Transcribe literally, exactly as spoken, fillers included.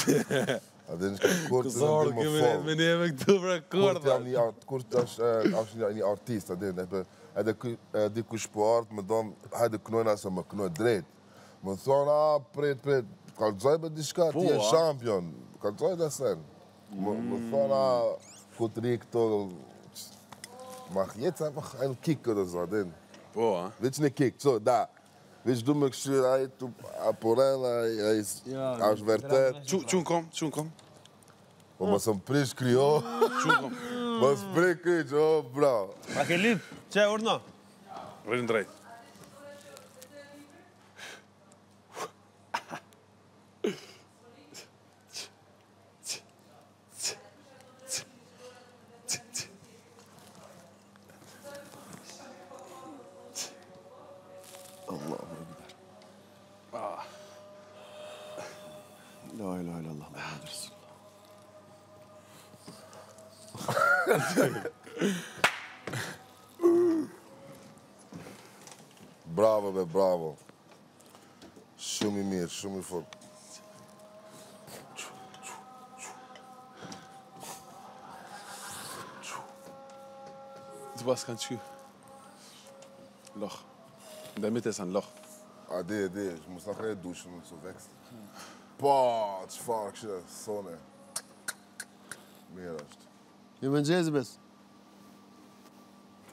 Adin ik kort Zorg je meneer McDover kort ja niet kort als als je niet artiest adin hebben hij de de sport maar dan hij de knooi naar zijn knooi dreed. Maar zo na pret pret kan zo bij de skat die champion kan zo dat zijn. Maar zo na kutrik to mag je het einfach een kick oder so adin. Boa. Weet je een kick zo daar. Weet je doe me stuur hij tu aporela hij is als vertet. Tjoen kom, tjoen kom. Mas são presos criou. Mas presos, oh, bro. Akilip, çay orada. Verin drei. Allahu Ekber. Ah. La ilahe illallah Muhammed Resul. Bravo, be, bravo. Show me meer, show me for. Du warst ganz schön. Loch. In der Mitte ist ein Loch. Ah, die, die. Ich muss nachher duschen und so wächst. Boah, das fuck, shit. So ne. Meer als. Je bent Jezus best.